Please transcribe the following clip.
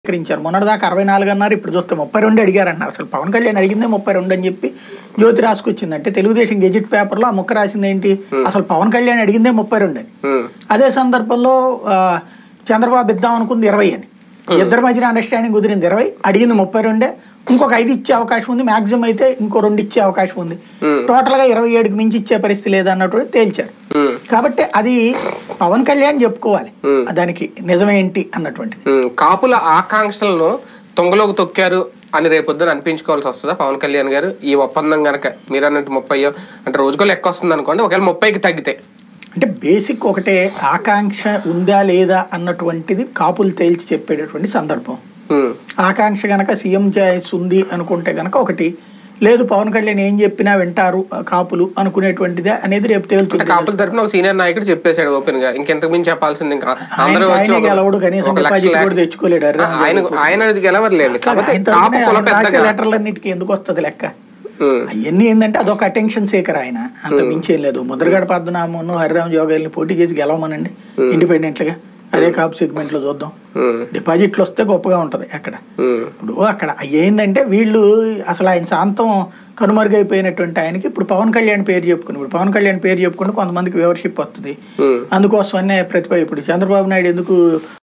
స్వీకరించారు. మొన్నటిదాకా 64 అన్నారు, ఇప్పుడు చూస్తే 32 అడిగారన్నారు. అసలు పవన్ కళ్యాణ్ అడిగిందే 32 అని చెప్పి జ్యోతి రాసుకొచ్చింది. అంటే తెలుగుదేశం గెజిట్ పేపర్లో ఆ ముక్క రాసింది ఏంటి, అసలు పవన్ కళ్యాణ్ అడిగిందే 32 అని. అదే సందర్భంలో చంద్రబాబు ఇద్దాం అనుకుంది 20 అని. ఇద్దరి మధ్యన అండర్స్టాండింగ్ కుదిరింది 20, అడిగింది 32. ఇంకొక 5 ఇచ్చే అవకాశం ఉంది, మాక్సిమం అయితే ఇంకో 2 ఇచ్చే అవకాశం ఉంది. టోటల్ గా 27కి మించి ఇచ్చే పరిస్థితి లేదన్నట్టు తేల్చారు. కాబట్టి అది పవన్ కళ్యాణ్ చెప్పుకోవాలి దానికి నిజమేంటి అన్నటువంటి. కాపుల ఆకాంక్షలను తొంగలోకి తొక్కారు అని రేపొద్దున అనిపించుకోవాల్సి వస్తుందా పవన్ కళ్యాణ్ గారు? ఈ ఒప్పందం కనుక మీరు అన్నట్టు 30 అంటే రోజుకో లెక్క వస్తుంది అనుకోండి, ఒకవేళ 30కి తగ్గితే అంటే బేసిక్ ఒకటే, ఆకాంక్ష ఉందా లేదా అన్నటువంటిది కాపులు తేల్చి చెప్పేటటువంటి సందర్భం. ఆకాంక్ష గనక సీఎం చాయిస్ ఉంది అనుకుంటే గనక ఒకటి, లేదు పవన్ కళ్యాణ్ ఏం చెప్పినా వింటారు కాపులు అనుకునేటువంటిదే అనేది రేపు తేలుతుంది. కాపుల తరపున ఒక సీనియర్ నాయకుడు చెప్పేశాడు ఓపెన్ గా, ఇంకెంతకు మించి చెప్పాల్సింది ఇంకా అందరూ గెలవడు, కనీసం డిపాజిట్ కూడా తెచ్చుకోలేడు. ఆయన గెలవలేదు. లెటర్లన్నిటికీ ఎందుకు వస్తుంది లెక్క? అవన్నీ ఏంటంటే అదొక అటెన్షన్ సీకర్, ఆయన అంత మించేం లేదు. ముద్రగడ పద్మనాభను హరిరామ్ జోగాల్ని పోటీ చేసి గెలవమనండి ఇండిపెండెంట్ గా, అదే కాపు సెగ్మెంట్ లో చూద్దాం. డిపాజిట్లు వస్తే గొప్పగా ఉంటది అక్కడ. ఇప్పుడు అక్కడ ఏంటంటే వీళ్ళు అసలు ఆయన శాంతం కనుమరుగైపోయినటువంటి ఆయనకి ఇప్పుడు పవన్ కళ్యాణ్ పేరు చెప్పుకుని, ఇప్పుడు పవన్ కళ్యాణ్ పేరు చెప్పుకుంటే కొంతమందికి వ్యూవర్షిప్ వస్తుంది. అందుకోసమనే ప్రతిభ. ఇప్పుడు చంద్రబాబు నాయుడు ఎందుకు